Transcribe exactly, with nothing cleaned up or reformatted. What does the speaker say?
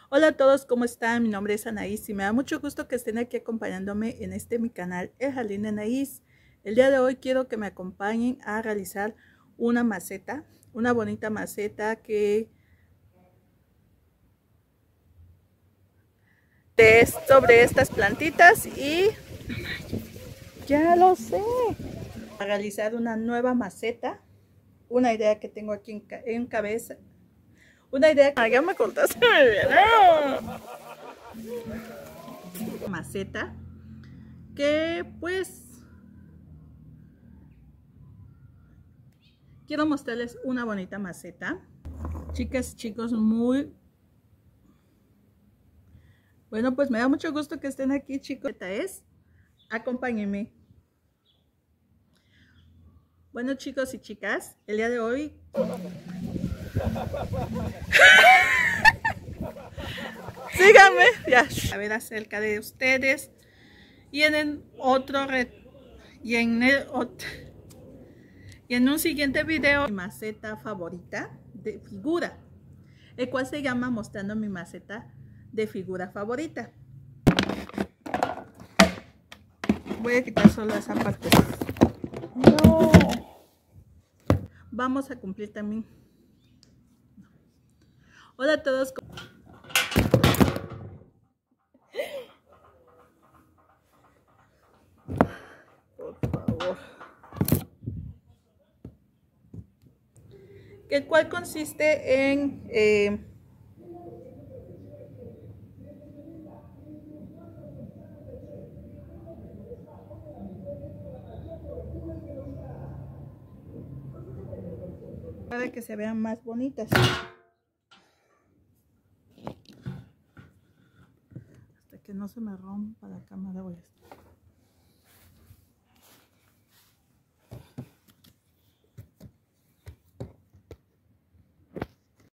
Hola a todos, ¿cómo están? Mi nombre es Anaís y me da mucho gusto que estén aquí acompañándome en este mi canal, El Jardín de Anaís. El día de hoy quiero que me acompañen a realizar una maceta, una bonita maceta que es sobre estas plantitas y ya lo sé. A realizar una nueva maceta, una idea que tengo aquí en, ca en cabeza. Una idea que... Ah, ya me contaste muy bien. ¡No! Maceta que pues quiero mostrarles una bonita maceta. Chicas y chicos, muy bueno, pues me da mucho gusto que estén aquí, chicos. Esta es, acompáñenme. Bueno, chicos y chicas, el día de hoy síganme ya a ver acerca de ustedes y en el otro red y en el otro y en un siguiente video mi maceta favorita de figura, el cual se llama mostrando mi maceta de figura favorita. Voy a quitar solo esa parte. No. Vamos a cumplir también. Hola a todos. Por favor. El cual consiste en eh, para que se vean más bonitas. Hasta que no se me rompa la cámara voy a estar.